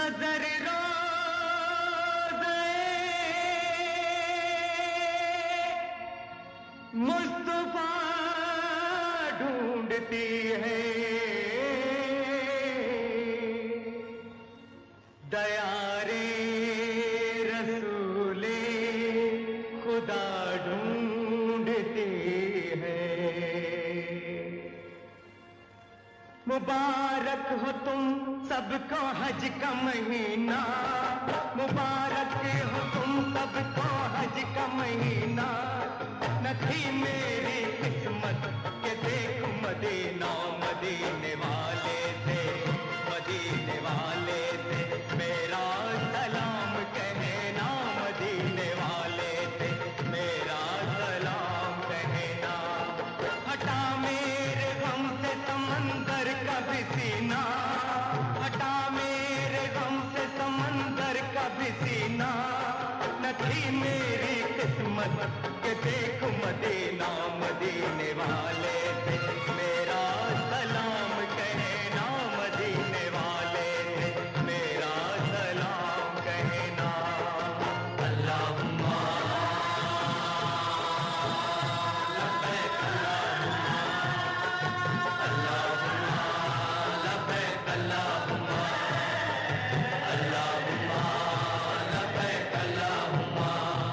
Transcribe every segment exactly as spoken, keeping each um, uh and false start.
नजर रोज़े मुस्तफा ढूंढती है, दयारे रसूले खुदा ढूंढती है। मुबारक हो तुम सबको हज का महीना, मुबारक हो तुम सबको हज का महीना। न थी मेरी किस्मत के देखो मदीना, मदीने वाले थे, मदीने वाले थे, मेरा सलाम कहना, मदीने वाले थे, मेरा सलाम कहना। हटा मेरे गम से समंदर का भी सीना, हटा मेरे गम से समंदर का भी सीना। न थी मेरी किस्मत के देखो मदीना, मदीने वाले थे, मेरा सलाम कहना, मदीने वाले थे, मेरा सलाम कहना। अल्लाहुम्मा लब्बैक अल्लाहुम्मा, अल्लाहुम्मा लब्बैक अल्लाहुम्मा, अल्लाहुम्मा लब्बैक अल्लाहुम्मा।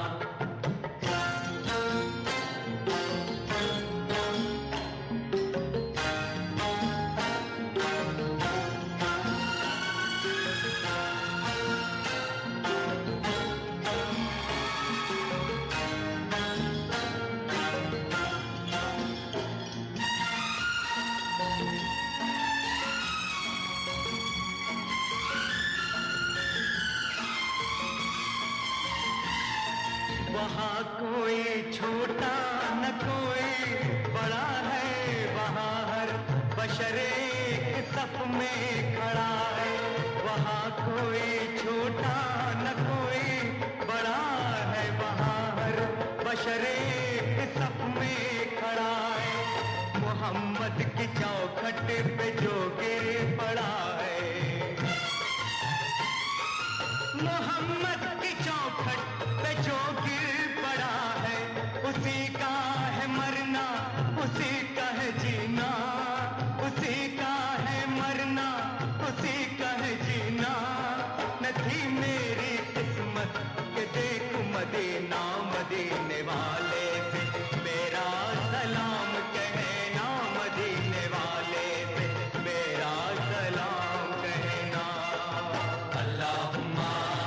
वहाँ कोई छोटा न कोई बड़ा है, वहाँ हर बशर एक सफ में खड़ा है। वहाँ कोई छोटा न कोई बड़ा है, वहाँ हर बशर एक सफ में खड़ा है। मोहम्मद की चौखट पे जो गिर पड़ा है, मोहम्मद की चौखट पे जो गिर पड़ा है, उसी का है मरना, उसी का है जीना, उसी का है मरना, उसी का है जीना। न थी मेरी किस्मत के देखो मदीना, मदीने वाले थे, मेरा सलाम कहना, मदीने वाले थे, मेरा सलाम कहना। अल्लाहुम्मा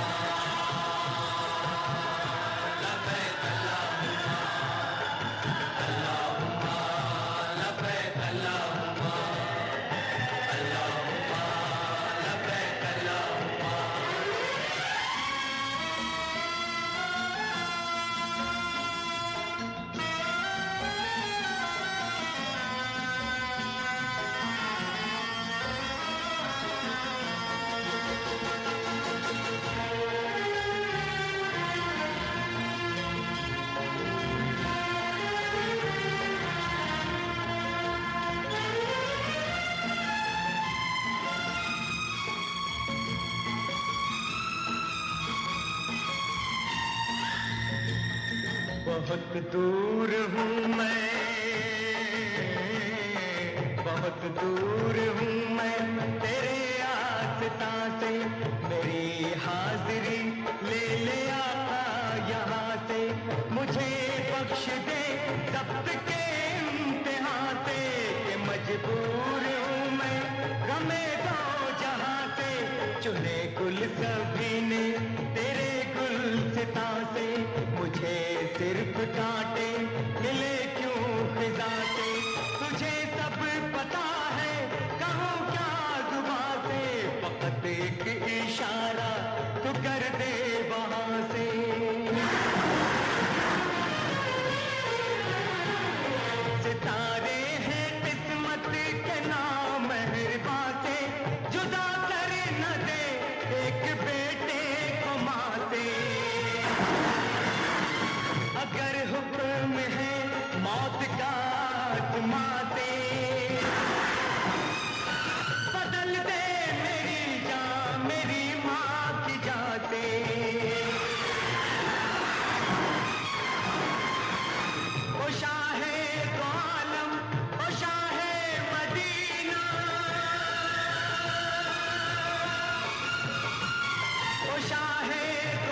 बहुत दूर हूँ मैं, बहुत दूर हूँ मैं तेरे आस्था से, मेरी हाजिरी ले ले आता यहाँ से। मुझे बख्श दे जब्त के इम्तिहान से, कि मजबूर हूँ मैं गमे दो जहाँ से। चुने गुल सभी ने तेरे गुलसिता से, मुझे सिर्फ कांटे मिले क्यों फिजा से। तुझे सब पता है कहूँ क्या जुबां से, फकत एक इशारा तू कर दे वहाँ से। सितारे हैं किस्मत के नाम मेहरबा से, जुदा कर न दे एक बेटे को माँ से। अगर हुक्म शाहे